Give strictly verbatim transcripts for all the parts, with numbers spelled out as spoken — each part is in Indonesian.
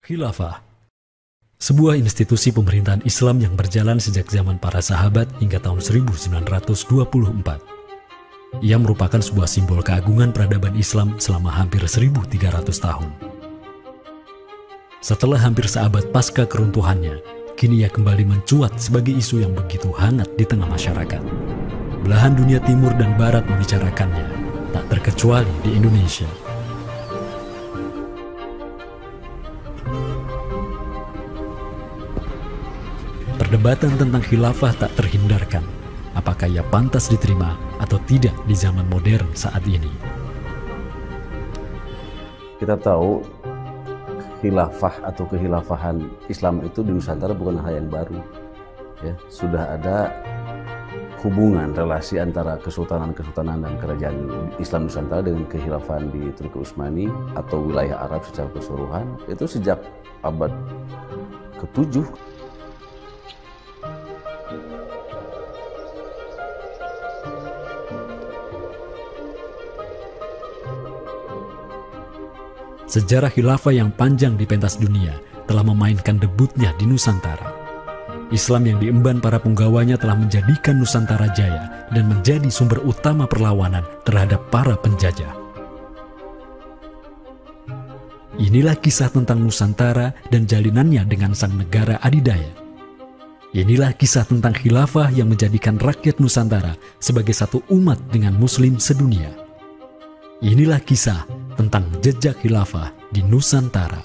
Khilafah, sebuah institusi pemerintahan Islam yang berjalan sejak zaman para sahabat hingga tahun seribu sembilan ratus dua puluh empat. Ia merupakan sebuah simbol keagungan peradaban Islam selama hampir seribu tiga ratus tahun. Setelah hampir seabad pasca keruntuhannya, kini ia kembali mencuat sebagai isu yang begitu hangat di tengah masyarakat. Belahan dunia timur dan barat membicarakannya, tak terkecuali di Indonesia. Perdebatan tentang khilafah tak terhindarkan. Apakah ia pantas diterima atau tidak di zaman modern saat ini? Kita tahu khilafah atau kehilafahan Islam itu di Nusantara bukan hal yang baru. Ya, sudah ada hubungan relasi antara kesultanan-kesultanan dan kerajaan Islam Nusantara dengan kehilafahan di Turki Utsmani atau wilayah Arab secara keseluruhan itu sejak abad ketujuh. Sejarah khilafah yang panjang di pentas dunia telah memainkan debutnya di Nusantara. Islam yang diemban para punggawanya telah menjadikan Nusantara jaya dan menjadi sumber utama perlawanan terhadap para penjajah. Inilah kisah tentang Nusantara dan jalinannya dengan sang negara adidaya. Inilah kisah tentang khilafah yang menjadikan rakyat Nusantara sebagai satu umat dengan Muslim sedunia. Inilah kisah tentang jejak khilafah di Nusantara.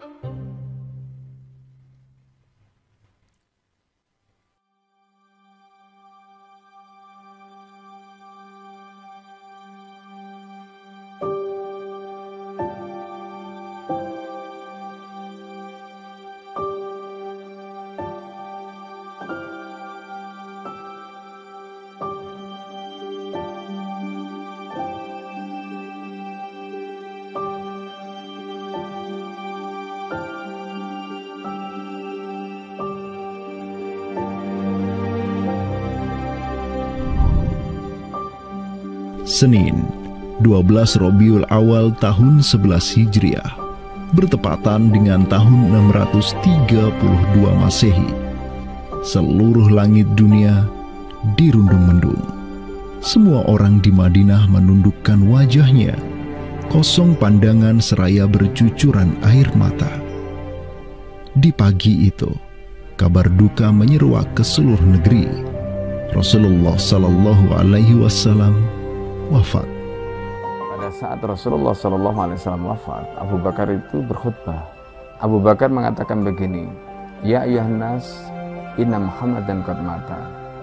Senin, dua belas Rabiul Awal tahun sebelas Hijriah, bertepatan dengan tahun enam ratus tiga puluh dua Masehi. Seluruh langit dunia dirundung mendung. Semua orang di Madinah menundukkan wajahnya, kosong pandangan seraya bercucuran air mata. Di pagi itu, kabar duka menyeruak ke seluruh negeri. Rasulullah Sallallahu Alaihi Wasallam wafat. Pada saat Rasulullah Shallallahu Alaihi Wasallam wafat, Abu Bakar itu berkhutbah. Abu Bakar mengatakan begini, Ya ayyuhan nas, inna Muhammadan qad mata,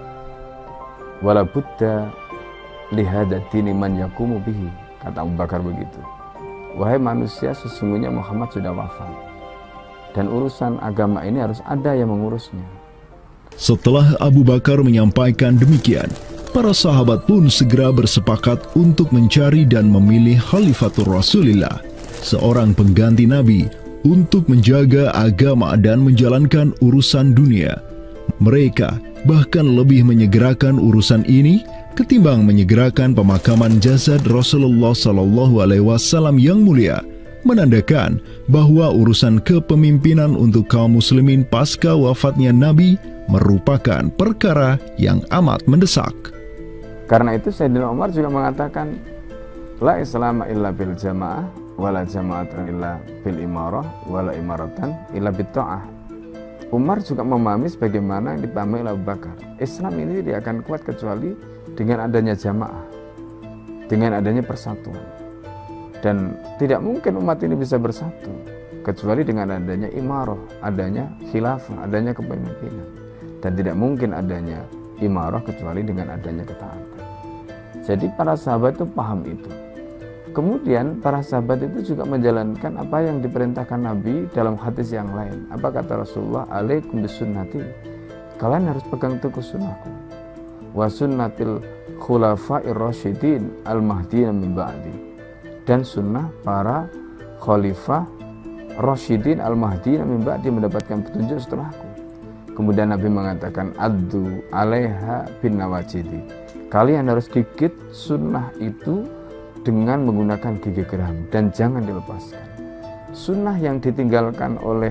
wala budda lihada dini man yakumu bihi. Kata Abu Bakar begitu. Wahai manusia, sesungguhnya Muhammad sudah wafat, dan urusan agama ini harus ada yang mengurusnya. Setelah Abu Bakar menyampaikan demikian, para sahabat pun segera bersepakat untuk mencari dan memilih Khalifatur Rasulillah, seorang pengganti Nabi, untuk menjaga agama dan menjalankan urusan dunia. Mereka bahkan lebih menyegerakan urusan ini ketimbang menyegerakan pemakaman jasad Rasulullah Shallallahu Alaihi Wasallam yang mulia, menandakan bahwa urusan kepemimpinan untuk kaum muslimin pasca wafatnya Nabi merupakan perkara yang amat mendesak. Karena itu Sayyidina Umar juga mengatakan, La islama illa bil jamaah, wala jama'atan illa bil imarah, wala imaratan illa bit ta'ah. Umar juga memahami sebagaimana yang dipahami oleh Abu Bakar. Islam ini tidak akan kuat kecuali dengan adanya jamaah, dengan adanya persatuan. Dan tidak mungkin umat ini bisa bersatu kecuali dengan adanya imarah, adanya khilafah, adanya kepemimpinan. Dan tidak mungkin adanya imarah kecuali dengan adanya ketaatan. Jadi para sahabat itu paham itu. Kemudian para sahabat itu juga menjalankan apa yang diperintahkan Nabi dalam hadis yang lain. Apa kata Rasulullah? Alaikum bisunnati. Kalian harus pegang teguh sunnahku. Wa sunnatil khulafa'ir rasyidin al-mahdiyyin min ba'di. Dan sunnah para khalifah rasyidin al-mahdiyyin min ba'di, mendapatkan petunjuk setelahku. Kemudian Nabi mengatakan, Addu alaiha bin nawajidi. Kalian harus gigit sunnah itu dengan menggunakan gigi geram dan jangan dilepaskan. sunnah yang ditinggalkan oleh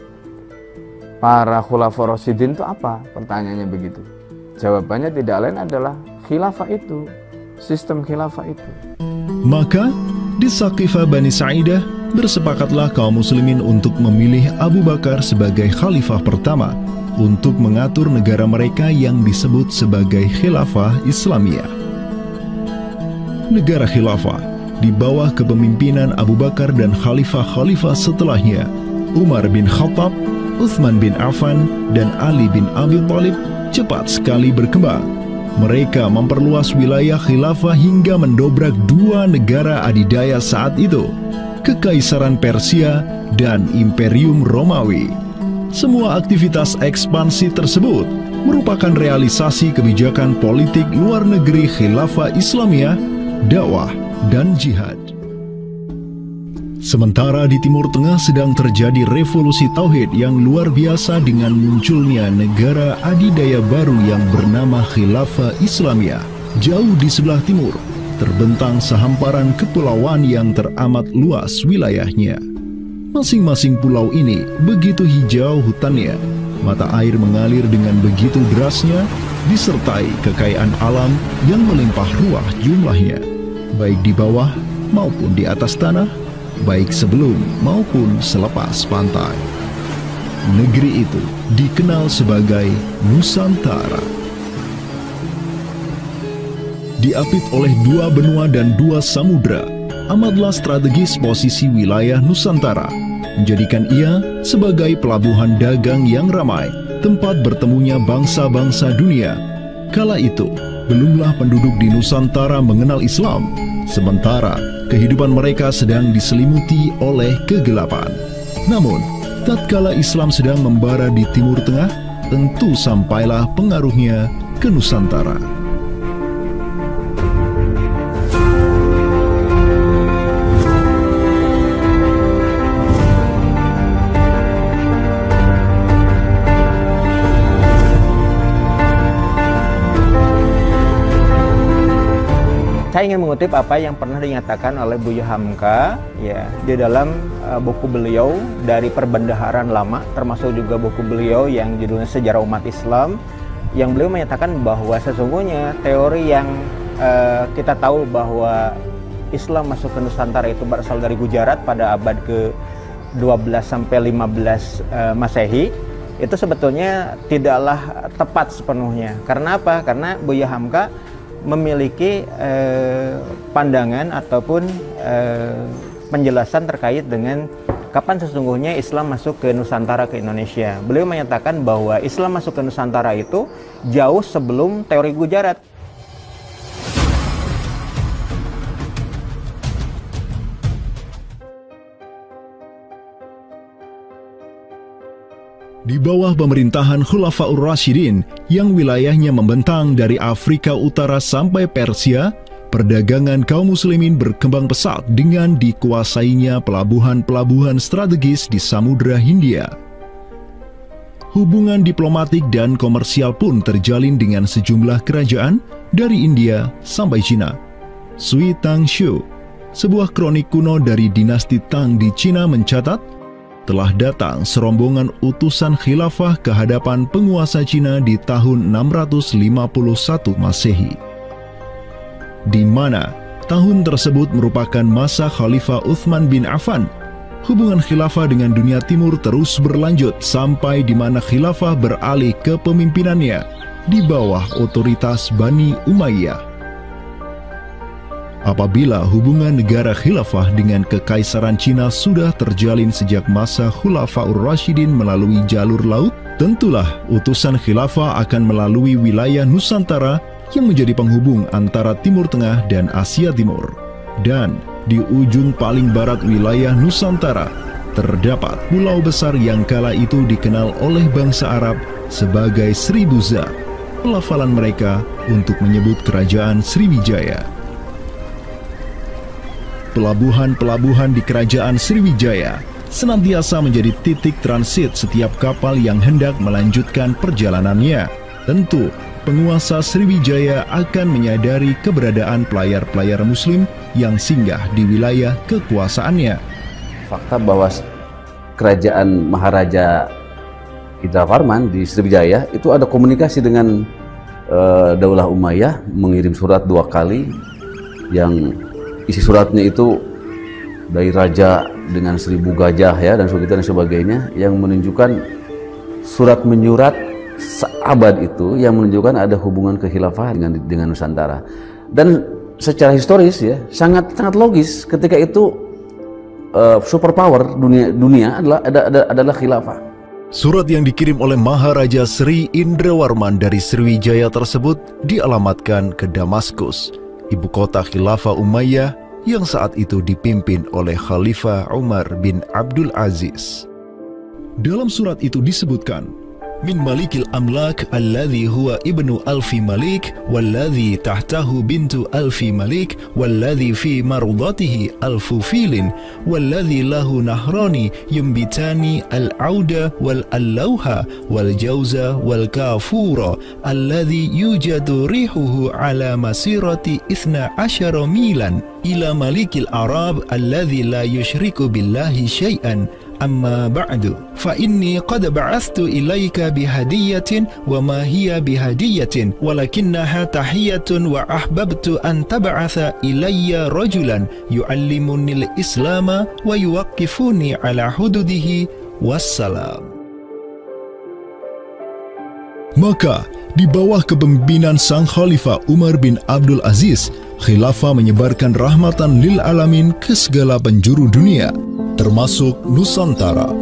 para khulafaur rasyidin itu apa? Pertanyaannya begitu. Jawabannya tidak lain adalah khilafah itu, sistem khilafah itu. Maka di Saqifah Bani Sa'idah bersepakatlah kaum muslimin untuk memilih Abu Bakar sebagai khalifah pertama untuk mengatur negara mereka yang disebut sebagai khilafah Islamiyah. Negara khilafah di bawah kepemimpinan Abu Bakar dan khalifah-khalifah setelahnya, Umar bin Khattab, Utsman bin Affan, dan Ali bin Abi Thalib, cepat sekali berkembang. Mereka memperluas wilayah khilafah hingga mendobrak dua negara adidaya saat itu, Kekaisaran Persia dan Imperium Romawi. Semua aktivitas ekspansi tersebut merupakan realisasi kebijakan politik luar negeri khilafah Islamiyah, dakwah, dan jihad. Sementara di Timur Tengah sedang terjadi revolusi tauhid yang luar biasa dengan munculnya negara adidaya baru yang bernama Khilafah Islamiyah. Jauh di sebelah timur, terbentang sehamparan kepulauan yang teramat luas wilayahnya. Masing-masing pulau ini begitu hijau hutannya, mata air mengalir dengan begitu derasnya, disertai kekayaan alam yang melimpah ruah jumlahnya, baik di bawah maupun di atas tanah, baik sebelum maupun selepas pantai. Negeri itu dikenal sebagai Nusantara. Diapit oleh dua benua dan dua samudra, amatlah strategis posisi wilayah Nusantara, menjadikan ia sebagai pelabuhan dagang yang ramai, tempat bertemunya bangsa-bangsa dunia. Kala itu, belumlah penduduk di Nusantara mengenal Islam, sementara kehidupan mereka sedang diselimuti oleh kegelapan. Namun, tatkala Islam sedang membara di Timur Tengah, tentu sampailah pengaruhnya ke Nusantara. Saya ingin mengutip apa yang pernah dinyatakan oleh Buya Hamka ya di dalam uh, buku beliau dari Perbendaharaan Lama, termasuk juga buku beliau yang judulnya Sejarah Umat Islam, yang beliau menyatakan bahwa sesungguhnya teori yang uh, kita tahu bahwa Islam masuk ke Nusantara itu berasal dari Gujarat pada abad ke dua belas sampai lima belas uh, Masehi, itu sebetulnya tidaklah tepat sepenuhnya. Karena apa? Karena Buya Hamka memiliki eh, pandangan ataupun eh, penjelasan terkait dengan kapan sesungguhnya Islam masuk ke Nusantara, ke Indonesia. Beliau menyatakan bahwa Islam masuk ke Nusantara itu jauh sebelum teori Gujarat. Di bawah pemerintahan Khulafaur Rasyidin yang wilayahnya membentang dari Afrika Utara sampai Persia, perdagangan kaum muslimin berkembang pesat dengan dikuasainya pelabuhan-pelabuhan strategis di Samudra Hindia. Hubungan diplomatik dan komersial pun terjalin dengan sejumlah kerajaan dari India sampai Cina. Sui Tangshu, sebuah kronik kuno dari dinasti Tang di Cina mencatat, telah datang serombongan utusan khilafah ke hadapan penguasa Cina di tahun enam ratus lima puluh satu Masehi, di mana tahun tersebut merupakan masa Khalifah Utsman bin Affan. Hubungan khilafah dengan dunia timur terus berlanjut sampai di mana khilafah beralih ke pemimpinannya di bawah otoritas Bani Umayyah. Apabila hubungan negara khilafah dengan kekaisaran Cina sudah terjalin sejak masa Khulafaur Rasyidin melalui jalur laut, tentulah utusan khilafah akan melalui wilayah Nusantara yang menjadi penghubung antara Timur Tengah dan Asia Timur. Dan di ujung paling barat wilayah Nusantara, terdapat pulau besar yang kala itu dikenal oleh bangsa Arab sebagai Sribuza, pelafalan mereka untuk menyebut kerajaan Sriwijaya. Pelabuhan-pelabuhan di kerajaan Sriwijaya senantiasa menjadi titik transit setiap kapal yang hendak melanjutkan perjalanannya. Tentu, penguasa Sriwijaya akan menyadari keberadaan pelayar-pelayar muslim yang singgah di wilayah kekuasaannya. fakta bahwa kerajaan Maharaja Indravarman di Sriwijaya itu ada komunikasi dengan uh, Daulah Umayyah, mengirim surat dua kali yang isi suratnya itu dari raja dengan seribu gajah ya dan sebagainya dan sebagainya yang menunjukkan surat menyurat seabad itu yang menunjukkan ada hubungan kekhilafahan dengan dengan Nusantara. Dan secara historis ya sangat sangat logis ketika itu uh, superpower dunia dunia adalah ada, ada, adalah khilafah. Surat yang dikirim oleh Maharaja Sri Indrawarman dari Sriwijaya tersebut dialamatkan ke Damaskus, ibu kota Khilafah Umayyah yang saat itu dipimpin oleh Khalifah Umar bin Abdul Aziz. Dalam surat itu disebutkan, min malikil amlak alladhi huwa ibnu alfi malik walladhi tahtahu bintu alfi malik walladhi fi marudatihi alfu filin walladhi lahu nahrani yumbitani al-auda wal-allawha wal-jawza wal-kafura alladhi yujadu rihuhu ala masirati ithna asyara milan ila malikil arab alladhi la yushriku billahi syai'an. Amma ba'du fa inni qad ba'athtu ilayka bihadiyatin wa ma hiya bihadiyatin walakinnaha tahiyatun wa ahbabtu an tab'atha ilayya rajulan yu'allimuni al-islama wa yuwaqqifuni ala hududihi wassalam. Maka di bawah kepemimpinan sang Khalifah Umar bin Abdul Aziz, khilafah menyebarkan rahmatan lil alamin ke segala penjuru dunia, termasuk Nusantara.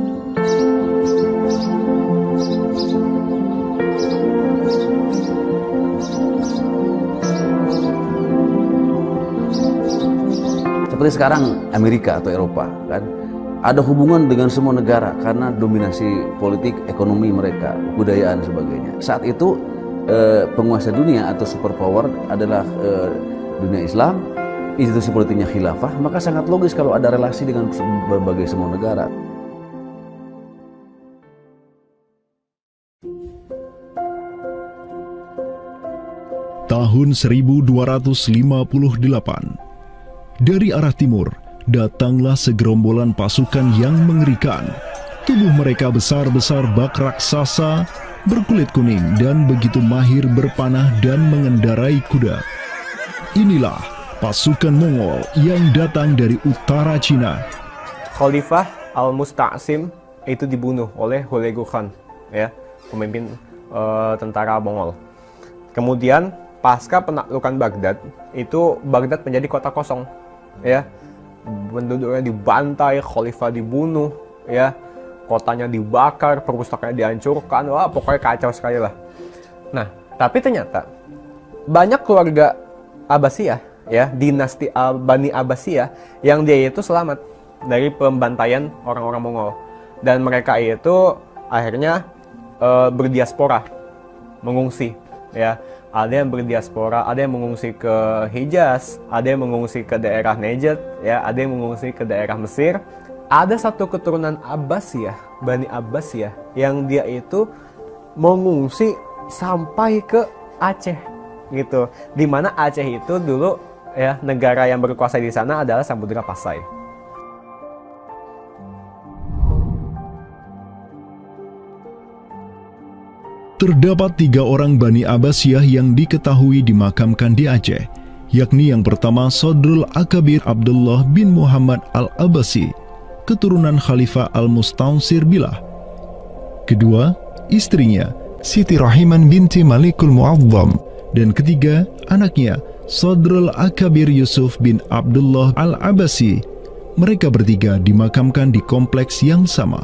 Seperti sekarang Amerika atau Eropa kan ada hubungan dengan semua negara karena dominasi politik, ekonomi mereka, kebudayaan dan sebagainya. Saat itu eh, penguasa dunia atau superpower adalah eh, dunia Islam, institusi politiknya khilafah, maka sangat logis kalau ada relasi dengan berbagai semua negara. Tahun seribu dua ratus lima puluh delapan, dari arah timur datanglah segerombolan pasukan yang mengerikan. Tubuh mereka besar-besar bak raksasa, berkulit kuning dan begitu mahir berpanah dan mengendarai kuda. Inilah pasukan Mongol yang datang dari utara Cina. Khalifah Al-Musta'sim itu dibunuh oleh Hulagu Khan, ya, pemimpin uh, tentara Mongol. Kemudian pasca penaklukan Baghdad, itu Baghdad menjadi kota kosong, ya. Penduduknya dibantai, khalifah dibunuh, ya. Kotanya dibakar, perpustakaannya dihancurkan, wah pokoknya kacau sekali lah. Nah, tapi ternyata banyak keluarga Abbasiyah, ya, dinasti Bani Abbasiyah yang dia itu selamat dari pembantaian orang-orang Mongol, dan mereka itu akhirnya e, berdiaspora, mengungsi, ya. Ada yang berdiaspora, ada yang mengungsi ke Hijaz, ada yang mengungsi ke daerah Najd, ya, ada yang mengungsi ke daerah Mesir. Ada satu keturunan Abbasiyah, Bani Abbasiyah, yang dia itu mengungsi sampai ke Aceh, gitu. Di mana Aceh itu dulu, ya, negara yang berkuasa di sana adalah Samudra Pasai. Terdapat tiga orang Bani Abbasiyah yang diketahui dimakamkan di Aceh, yakni yang pertama Sodrul Akabir Abdullah bin Muhammad Al-Abbasi, keturunan Khalifah Al-Mustaunsir Billah. Kedua, istrinya Siti Rahiman binti Malikul Mu'azzam, dan ketiga, anaknya Sodrul Akabir Yusuf bin Abdullah Al-Abbasi. Mereka bertiga dimakamkan di kompleks yang sama.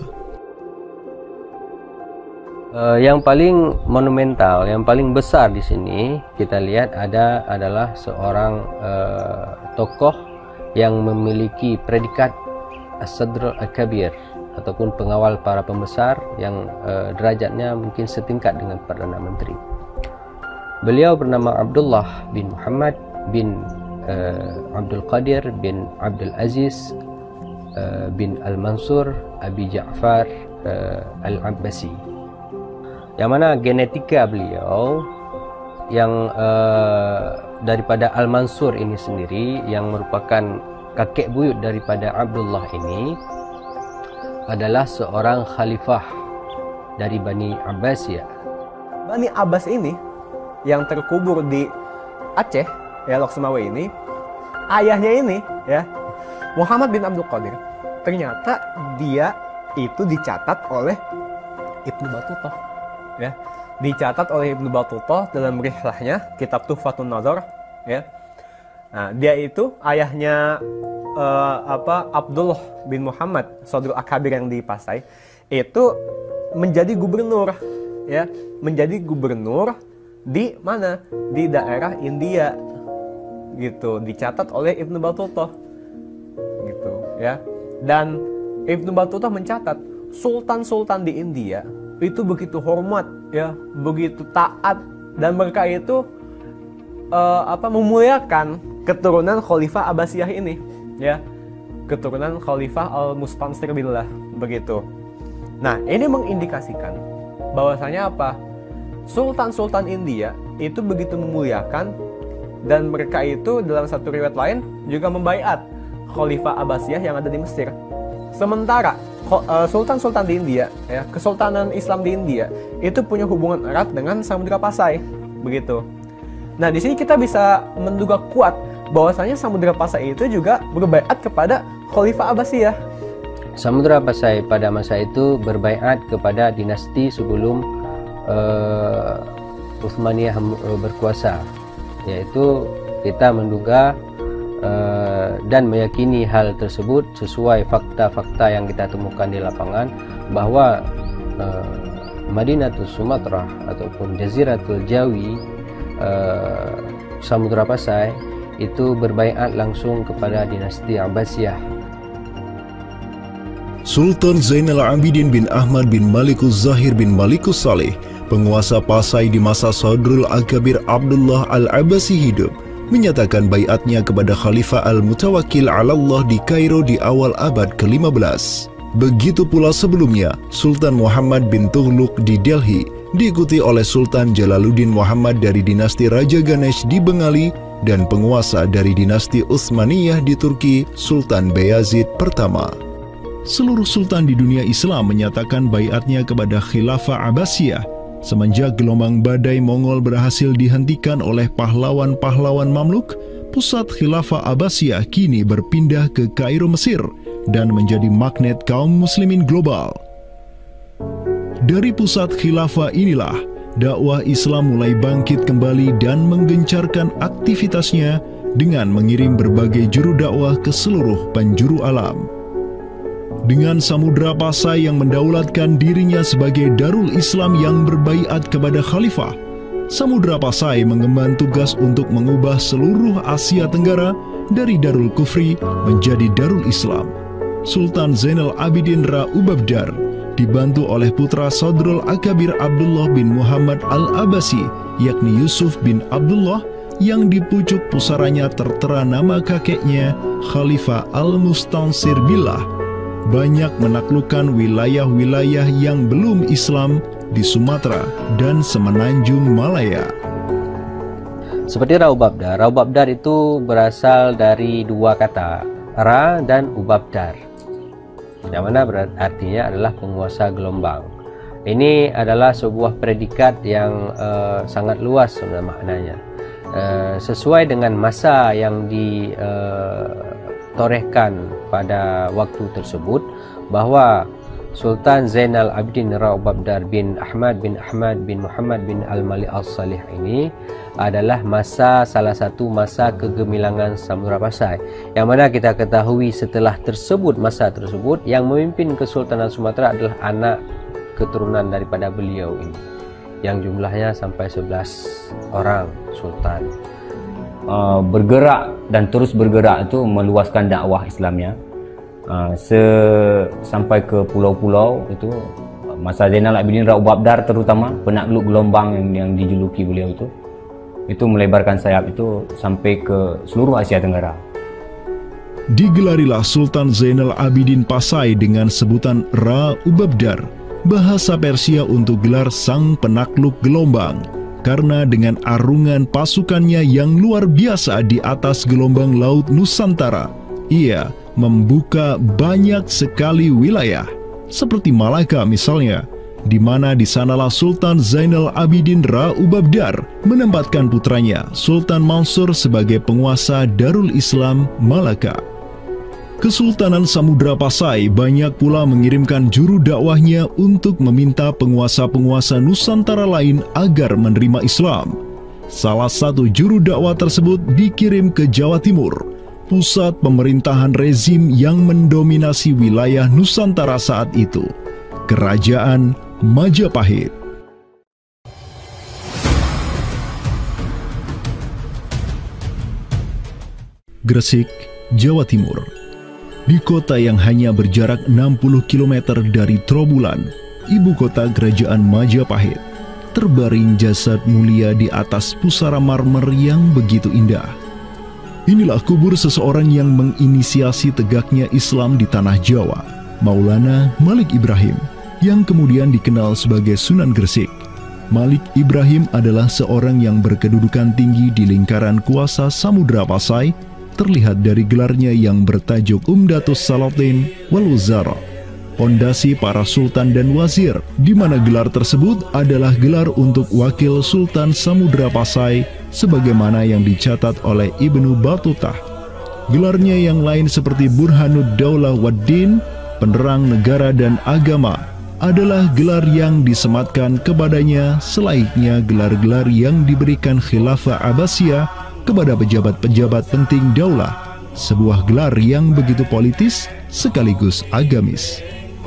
Uh, yang paling monumental, yang paling besar di sini kita lihat ada adalah seorang uh, tokoh yang memiliki predikat As-Sadr Al-Kabir ataupun pengawal para pembesar yang uh, derajatnya mungkin setingkat dengan Perdana Menteri. Beliau bernama Abdullah bin Muhammad bin uh, Abdul Qadir bin Abdul Aziz uh, bin Al-Mansur Abi Ja'far uh, Al-Abbasi, yang mana genetika beliau yang uh, daripada Al-Mansur ini sendiri yang merupakan kakek buyut daripada Abdullah ini adalah seorang khalifah dari Bani Abbasiyah. Bani Abbas ini yang terkubur di Aceh, ya, Lok Sumawe ini, ayahnya ini, ya, Muhammad bin Abdul Qadir, ternyata dia itu dicatat oleh Ibnu Battuta, ya, dicatat oleh Ibnu Battuta dalam rihlahnya kitab Tuhfatun Nazar, ya. Nah, dia itu ayahnya uh, apa Abdullah bin Muhammad Sodrul Akabir yang di Pasai itu menjadi gubernur, ya, menjadi gubernur di mana, di daerah India, gitu, dicatat oleh Ibnu Battuta, gitu, ya. Dan Ibnu Battuta mencatat sultan-sultan di India itu begitu hormat, ya, begitu taat, dan mereka itu uh, apa memuliakan keturunan Khalifah Abbasiyah ini, ya, keturunan Khalifah Al-Mustansir billah, begitu. Nah, ini mengindikasikan bahwasanya apa? Sultan-sultan India itu begitu memuliakan, dan mereka itu dalam satu riwayat lain juga membaiat Khalifah Abbasiyah yang ada di Mesir. Sementara sultan-sultan di India, ya, Kesultanan Islam di India itu punya hubungan erat dengan Samudra Pasai, begitu. Nah, di sini kita bisa menduga kuat bahwasanya Samudra Pasai itu juga berbaiat kepada Khalifah Abbasiyah. Samudra Pasai pada masa itu berbaiat kepada dinasti sebelum uh, Utsmaniyah berkuasa, yaitu kita menduga uh, dan meyakini hal tersebut sesuai fakta-fakta yang kita temukan di lapangan bahwa uh, Madinatul Sumatera ataupun Jaziratul Jawi, uh, Samudra Pasai itu berbaiat langsung kepada dinasti Abbasiyah. Sultan Zainal Abidin bin Ahmad bin Malikus Zahir bin Malikus Saleh, penguasa Pasai di masa Sodrul Akabir Abdullah Al-Abbasi hidup, menyatakan baiatnya kepada Khalifah Al-Mutawakkil ala Allah di Kairo di awal abad ke lima belas. Begitu pula sebelumnya, Sultan Muhammad bin Tughluk di Delhi diikuti oleh Sultan Jalaluddin Muhammad dari dinasti Raja Ganesh di Bengali dan penguasa dari dinasti Utsmaniyah di Turki, Sultan Bayazid pertama. Seluruh sultan di dunia Islam menyatakan baiatnya kepada Khilafah Abbasiyah semenjak gelombang badai Mongol berhasil dihentikan oleh pahlawan-pahlawan Mamluk. Pusat Khilafah Abbasiyah kini berpindah ke Kairo, Mesir, dan menjadi magnet kaum muslimin global. Dari pusat khilafah inilah dakwah Islam mulai bangkit kembali dan menggencarkan aktivitasnya dengan mengirim berbagai juru dakwah ke seluruh penjuru alam. Dengan Samudra Pasai yang mendaulatkan dirinya sebagai Darul Islam yang berbaiat kepada Khalifah, Samudra Pasai mengemban tugas untuk mengubah seluruh Asia Tenggara dari Darul Kufri menjadi Darul Islam. Sultan Zainal Abidin Ra Ubabdar dibantu oleh putra Sodrul Akabir Abdullah bin Muhammad Al-Abbasi, yakni Yusuf bin Abdullah, yang di pucuk pusaranya tertera nama kakeknya Khalifah Al-Mustansir billah, banyak menaklukkan wilayah-wilayah yang belum Islam di Sumatera dan Semenanjung Malaya. Seperti Ra Ubabdar, Ra Ubabdar itu berasal dari dua kata, Ra dan Ubabdar, yang mana artinya adalah penguasa gelombang. Ini adalah sebuah predikat yang uh, sangat luas sebenarnya maknanya, uh, sesuai dengan masa yang ditorehkan uh, pada waktu tersebut, bahwa Sultan Zainal Abidin Ra Ubabdar bin Ahmad bin Ahmad bin Muhammad bin Al-Malik Al-Salih ini adalah masa salah satu masa kegemilangan Samudra Pasai, yang mana kita ketahui setelah tersebut masa tersebut yang memimpin Kesultanan Sumatera adalah anak keturunan daripada beliau ini, yang jumlahnya sampai sebelas orang sultan. Uh, bergerak dan terus bergerak itu meluaskan dakwah Islamnya. Uh, se sampai ke pulau-pulau itu, masa Zainal Abidin Ra Ubabdar terutama penakluk gelombang yang, yang dijuluki beliau itu itu melebarkan sayap itu sampai ke seluruh Asia Tenggara. Digelarilah Sultan Zainal Abidin Pasai dengan sebutan Ra Ubabdar, bahasa Persia untuk gelar sang penakluk gelombang, karena dengan arungan pasukannya yang luar biasa di atas gelombang laut Nusantara, ia membuka banyak sekali wilayah, seperti Malaka misalnya, di mana di sanalah Sultan Zainal Abidin Ra-Ubabdar menempatkan putranya Sultan Mansur sebagai penguasa Darul Islam Malaka. Kesultanan Samudra Pasai banyak pula mengirimkan juru dakwahnya untuk meminta penguasa-penguasa Nusantara lain agar menerima Islam. Salah satu juru dakwah tersebut dikirim ke Jawa Timur, pusat pemerintahan rezim yang mendominasi wilayah Nusantara saat itu, Kerajaan Majapahit. Gresik, Jawa Timur. Di kota yang hanya berjarak enam puluh kilometer dari Trowulan, ibu kota Kerajaan Majapahit, terbaring jasad mulia di atas pusara marmer yang begitu indah. Inilah kubur seseorang yang menginisiasi tegaknya Islam di tanah Jawa, Maulana Malik Ibrahim, yang kemudian dikenal sebagai Sunan Gresik. Malik Ibrahim adalah seorang yang berkedudukan tinggi di lingkaran kuasa Samudra Pasai, terlihat dari gelarnya yang bertajuk Umdatus Salatin wal Wuzara, pondasi para sultan dan wazir, di mana gelar tersebut adalah gelar untuk wakil Sultan Samudra Pasai, sebagaimana yang dicatat oleh Ibnu Batutah. Gelarnya yang lain seperti Burhanud Daulah Waddin, penerang negara dan agama, adalah gelar yang disematkan kepadanya selayaknya gelar-gelar yang diberikan Khilafah Abbasiyah kepada pejabat-pejabat penting daulah, sebuah gelar yang begitu politis sekaligus agamis.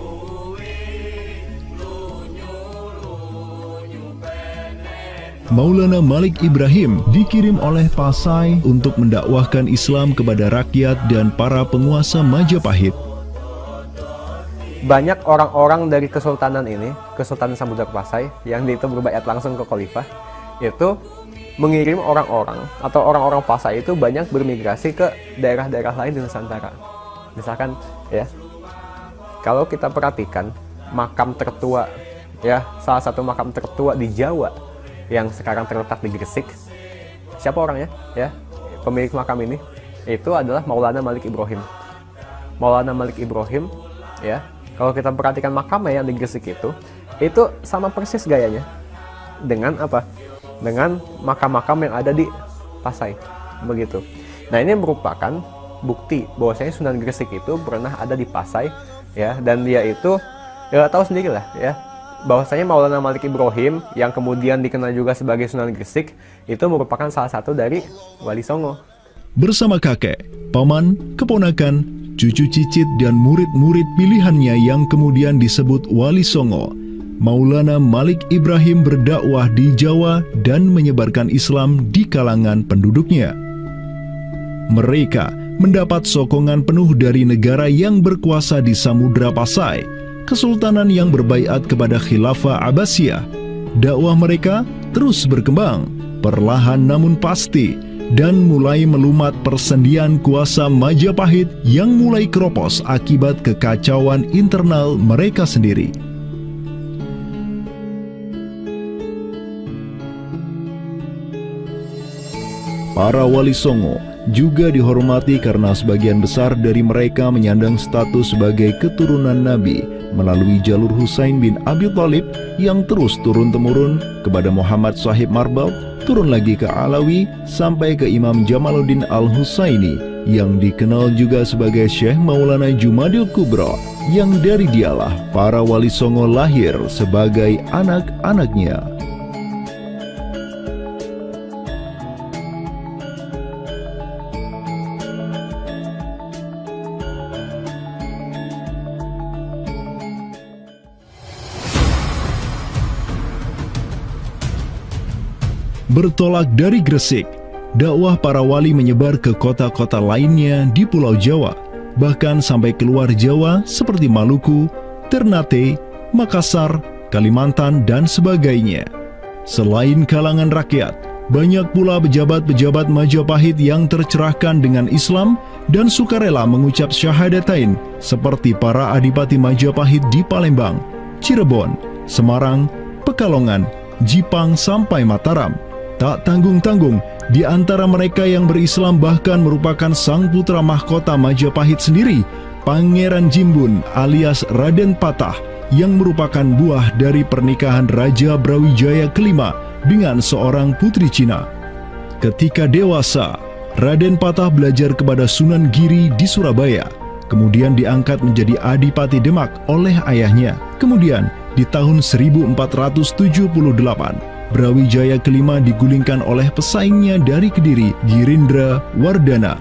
Maulana Malik Ibrahim dikirim oleh Pasai untuk mendakwahkan Islam kepada rakyat dan para penguasa Majapahit. Banyak orang-orang dari kesultanan ini, Kesultanan Samudra Pasai, yang itu berbaiat langsung ke khalifah, itu mengirim orang-orang atau orang-orang Pasai itu banyak bermigrasi ke daerah-daerah lain di Nusantara. Misalkan ya, kalau kita perhatikan makam tertua, ya salah satu makam tertua di Jawa yang sekarang terletak di Gresik, siapa orangnya? Ya, pemilik makam ini itu adalah Maulana Malik Ibrahim. Maulana Malik Ibrahim, ya, kalau kita perhatikan makamnya yang di Gresik itu, itu sama persis gayanya dengan apa? Dengan makam-makam yang ada di Pasai, begitu. Nah, ini merupakan bukti bahwasanya Sunan Gresik itu pernah ada di Pasai, ya, dan dia itu ya tahu sendiri lah, ya, bahwasanya Maulana Malik Ibrahim yang kemudian dikenal juga sebagai Sunan Gresik itu merupakan salah satu dari Wali Songo. Bersama kakek, paman, keponakan, cucu cicit dan murid-murid pilihannya yang kemudian disebut Wali Songo, Maulana Malik Ibrahim berdakwah di Jawa dan menyebarkan Islam di kalangan penduduknya. Mereka mendapat sokongan penuh dari negara yang berkuasa di Samudra Pasai, kesultanan yang berbaiat kepada Khilafah Abbasiyah. Dakwah mereka terus berkembang, perlahan namun pasti, dan mulai melumat persendian kuasa Majapahit yang mulai keropos akibat kekacauan internal mereka sendiri. Para Wali Songo juga dihormati karena sebagian besar dari mereka menyandang status sebagai keturunan Nabi melalui jalur Husain bin Abi Thalib yang terus turun-temurun kepada Muhammad Sahib Marbal, turun lagi ke Alawi sampai ke Imam Jamaluddin Al-Husaini yang dikenal juga sebagai Syekh Maulana Jumadil Kubra, yang dari dialah para Wali Songo lahir sebagai anak-anaknya. Bertolak dari Gresik, dakwah para wali menyebar ke kota-kota lainnya di Pulau Jawa, bahkan sampai keluar Jawa seperti Maluku, Ternate, Makassar, Kalimantan, dan sebagainya. Selain kalangan rakyat, banyak pula pejabat-pejabat Majapahit yang tercerahkan dengan Islam dan sukarela mengucap syahadatain, seperti para adipati Majapahit di Palembang, Cirebon, Semarang, Pekalongan, Jipang, sampai Mataram. Tak tanggung-tanggung, di antara mereka yang berislam bahkan merupakan sang putra mahkota Majapahit sendiri, Pangeran Jimbun alias Raden Patah, yang merupakan buah dari pernikahan Raja Brawijaya kelima dengan seorang putri Cina. Ketika dewasa, Raden Patah belajar kepada Sunan Giri di Surabaya, kemudian diangkat menjadi Adipati Demak oleh ayahnya. Kemudian di tahun seribu empat ratus tujuh puluh delapan, Brawijaya kelima digulingkan oleh pesaingnya dari Kediri, Girindra Wardana.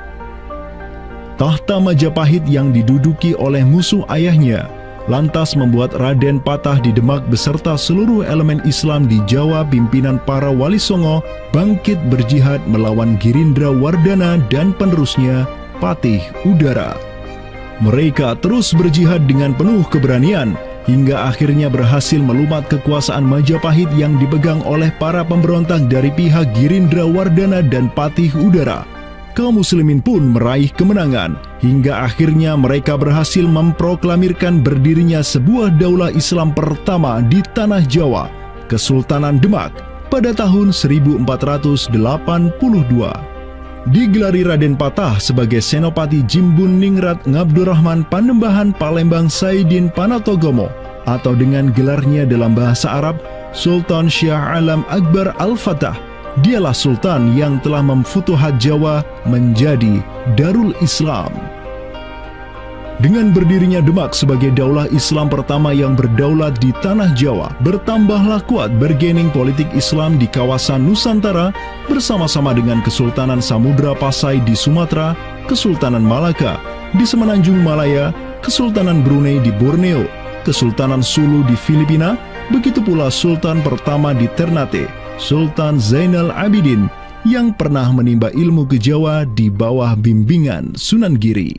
Tahta Majapahit yang diduduki oleh musuh ayahnya lantas membuat Raden Patah di Demak beserta seluruh elemen Islam di Jawa pimpinan para Wali Songo bangkit berjihad melawan Girindra Wardana dan penerusnya Patih Udara. Mereka terus berjihad dengan penuh keberanian hingga akhirnya berhasil melumat kekuasaan Majapahit yang dipegang oleh para pemberontak dari pihak Girindra Wardana dan Patih Udara. Kaum muslimin pun meraih kemenangan hingga akhirnya mereka berhasil memproklamirkan berdirinya sebuah daulah Islam pertama di tanah Jawa, Kesultanan Demak, pada tahun seribu empat ratus delapan puluh dua. Digelari Raden Patah sebagai Senopati Jimbun Ningrat Ngabdurrahman Panembahan Palembang Saidin Panatogomo, atau dengan gelarnya dalam bahasa Arab Sultan Syah Alam Akbar Al-Fatah. Dialah sultan yang telah memfutuhat Jawa menjadi Darul Islam. Dengan berdirinya Demak sebagai daulah Islam pertama yang berdaulat di tanah Jawa, bertambahlah kuat bargaining politik Islam di kawasan Nusantara bersama-sama dengan Kesultanan Samudra Pasai di Sumatera, Kesultanan Malaka di Semenanjung Malaya, Kesultanan Brunei di Borneo, Kesultanan Sulu di Filipina, begitu pula Sultan pertama di Ternate, Sultan Zainal Abidin, yang pernah menimba ilmu ke Jawa di bawah bimbingan Sunan Giri.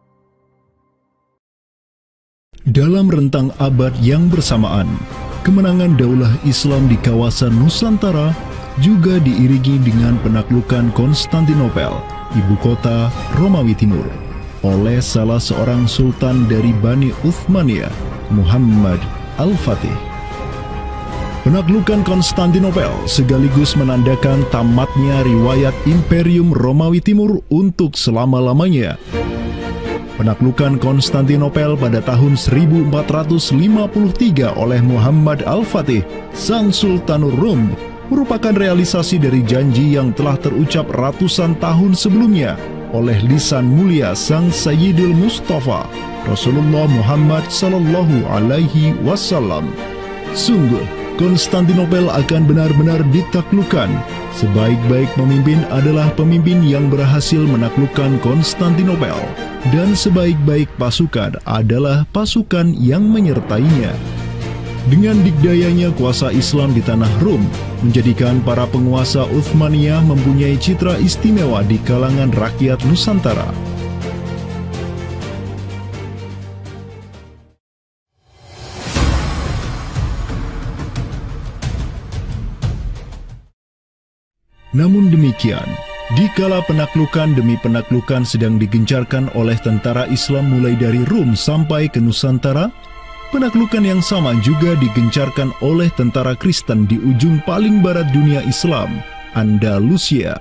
Dalam rentang abad yang bersamaan, kemenangan daulah Islam di kawasan Nusantara juga diiringi dengan penaklukan Konstantinopel, ibu kota Romawi Timur, oleh salah seorang sultan dari Bani Uthmaniyah, Muhammad Al-Fatih. Penaklukan Konstantinopel sekaligus menandakan tamatnya riwayat Imperium Romawi Timur untuk selama-lamanya. Penaklukan Konstantinopel pada tahun seribu empat ratus lima puluh tiga oleh Muhammad Al-Fatih, sang Sultanur Rum, merupakan realisasi dari janji yang telah terucap ratusan tahun sebelumnya oleh lisan mulia sang Sayyidul Mustafa, Rasulullah Muhammad Sallallahu Alaihi Wasallam. Sungguh, Konstantinopel akan benar-benar ditaklukkan. Sebaik-baik pemimpin adalah pemimpin yang berhasil menaklukkan Konstantinopel, dan sebaik-baik pasukan adalah pasukan yang menyertainya. Dengan dikdayanya kuasa Islam di tanah Rum, menjadikan para penguasa Uthmaniyah mempunyai citra istimewa di kalangan rakyat Nusantara. Namun demikian, dikala penaklukan demi penaklukan sedang digencarkan oleh tentara Islam mulai dari Rum sampai ke Nusantara, penaklukan yang sama juga digencarkan oleh tentara Kristen di ujung paling barat dunia Islam, Andalusia.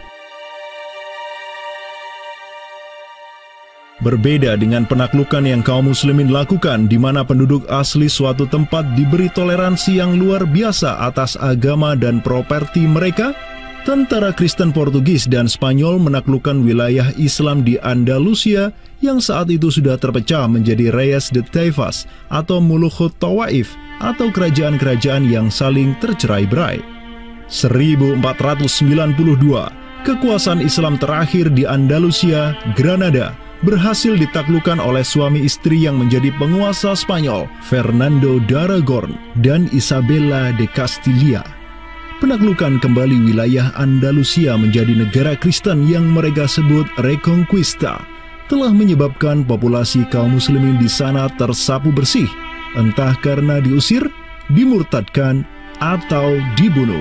Berbeda dengan penaklukan yang kaum muslimin lakukan di mana penduduk asli suatu tempat diberi toleransi yang luar biasa atas agama dan properti mereka, tentara Kristen Portugis dan Spanyol menaklukkan wilayah Islam di Andalusia yang saat itu sudah terpecah menjadi Reyes de Taifas atau Mulukhut Tawaif atau kerajaan-kerajaan yang saling tercerai-berai. seribu empat ratus sembilan puluh dua, kekuasaan Islam terakhir di Andalusia, Granada, berhasil ditaklukkan oleh suami istri yang menjadi penguasa Spanyol, Fernando de Aragon dan Isabella de Castilla. Penaklukan kembali wilayah Andalusia menjadi negara Kristen yang mereka sebut Reconquista telah menyebabkan populasi kaum muslimin di sana tersapu bersih, entah karena diusir, dimurtadkan, atau dibunuh.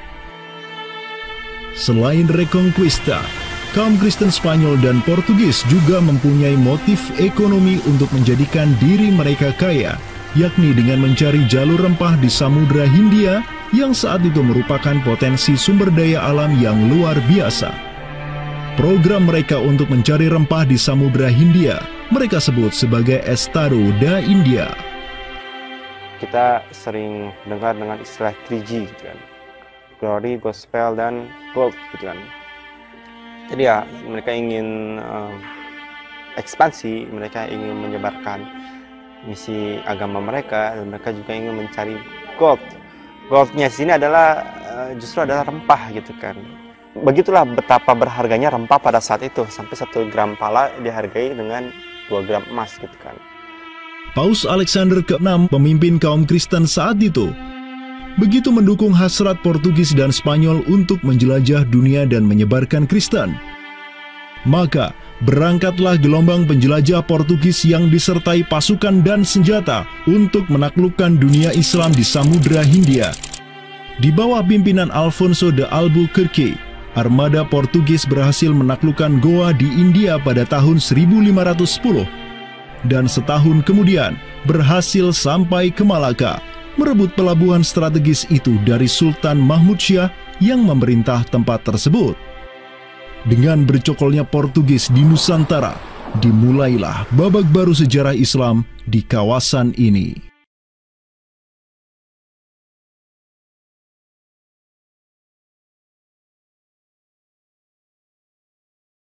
Selain Reconquista, kaum Kristen Spanyol dan Portugis juga mempunyai motif ekonomi untuk menjadikan diri mereka kaya, yakni dengan mencari jalur rempah di Samudra Hindia yang saat itu merupakan potensi sumber daya alam yang luar biasa. Program mereka untuk mencari rempah di Samudra Hindia mereka sebut sebagai Estado da India. Kita sering dengar dengan istilah tiga G gitu kan. Glory, Gospel, dan Gold gitu kan. Jadi ya mereka ingin uh, ekspansi, mereka ingin menyebarkan misi agama mereka, dan mereka juga ingin mencari gold. Goldnya sini adalah uh, justru adalah rempah gitu kan. Begitulah betapa berharganya rempah pada saat itu, sampai satu gram pala dihargai dengan dua gram emas gitu kan. Paus Alexander keenam, pemimpin kaum Kristen saat itu, begitu mendukung hasrat Portugis dan Spanyol untuk menjelajah dunia dan menyebarkan Kristen. Maka berangkatlah gelombang penjelajah Portugis yang disertai pasukan dan senjata untuk menaklukkan dunia Islam di Samudra Hindia. Di bawah pimpinan Alfonso de Albuquerque, armada Portugis berhasil menaklukkan Goa di India pada tahun seribu lima ratus sepuluh dan setahun kemudian berhasil sampai ke Malaka, merebut pelabuhan strategis itu dari Sultan Mahmud Syah yang memerintah tempat tersebut. Dengan bercokolnya Portugis di Nusantara, dimulailah babak baru sejarah Islam di kawasan ini.